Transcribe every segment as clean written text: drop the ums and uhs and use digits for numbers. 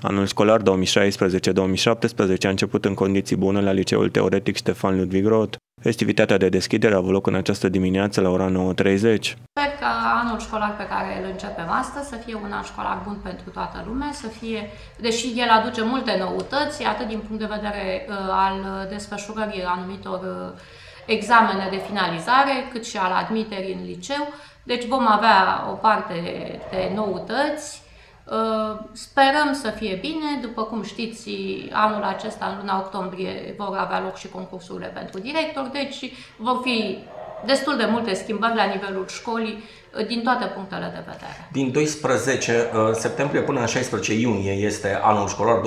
Anul școlar 2016-2017 a început în condiții bune la Liceul Teoretic Ștefan Ludwig Roth. Festivitatea de deschidere a avut loc în această dimineață la ora 9:30. Sper că anul școlar pe care îl începem astăzi să fie un an școlar bun pentru toată lumea, să fie, deși el aduce multe noutăți, atât din punct de vedere al desfășurării anumitor examene de finalizare, cât și al admiterii în liceu. Deci vom avea o parte de noutăți. Sperăm să fie bine. După cum știți, anul acesta, în luna octombrie, vor avea loc și concursurile pentru director, deci vor fi destul de multe schimbări la nivelul școlii din toate punctele de vedere. Din 12 septembrie până în 16 iunie este anul școlar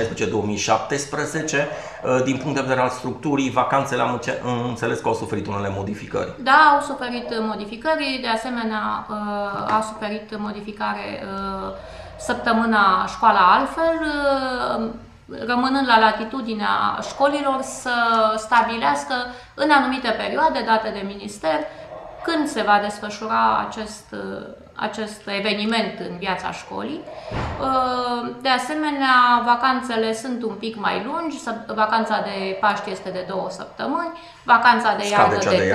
2016-2017. Din punct de vedere al structurii, vacanțele am înțeles că au suferit unele modificări. Da, au suferit modificări, de asemenea a suferit modificare săptămâna Școala Altfel, rămânând la latitudinea școlilor să stabilească în anumite perioade date de minister când se va desfășura acest eveniment în viața școlii. De asemenea, vacanțele sunt un pic mai lungi, vacanța de Paști este de 2 săptămâni, vacanța de iarnă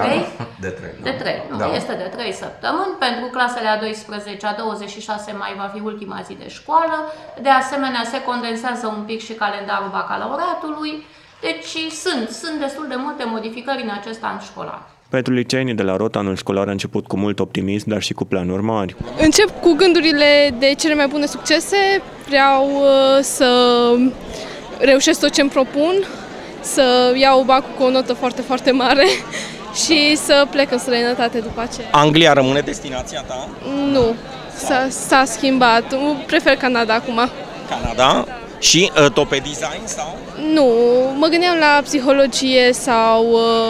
de 3. Este de 3 săptămâni. Pentru clasele a 12-a, 26 mai va fi ultima zi de școală. De asemenea, se condensează un pic și calendarul bacalaureatului. Deci sunt destul de multe modificări în acest an școlar. Pentru liceenii de la Roth, anul școlar a început cu mult optimism, dar și cu planuri mari. Încep cu gândurile de cele mai bune succese. Vreau să reușesc tot ce îmi propun, să iau bacul cu o notă foarte, foarte mare și să plec în străinătate după aceea. Anglia rămâne destinația ta? Nu, s-a schimbat. Prefer Canada acum. Canada? Da. Și tot pe design sau? Nu, mă gândeam la psihologie sau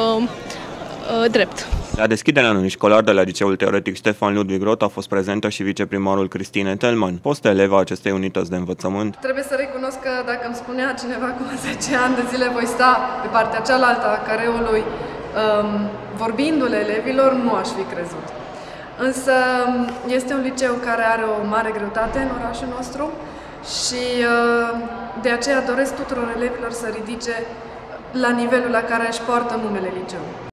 drept. La deschiderea anului școlar de la Liceul Teoretic Ștefan Ludwig Roth a fost prezentă și viceprimarul Cristine Telman, fostă eleva acestei unități de învățământ. Trebuie să recunosc că dacă îmi spunea cineva că 10 ani de zile voi sta pe partea cealaltă a careului vorbindu-le elevilor, nu aș fi crezut. Însă este un liceu care are o mare greutate în orașul nostru și de aceea doresc tuturor elevilor să ridice la nivelul la care își poartă numele liceu.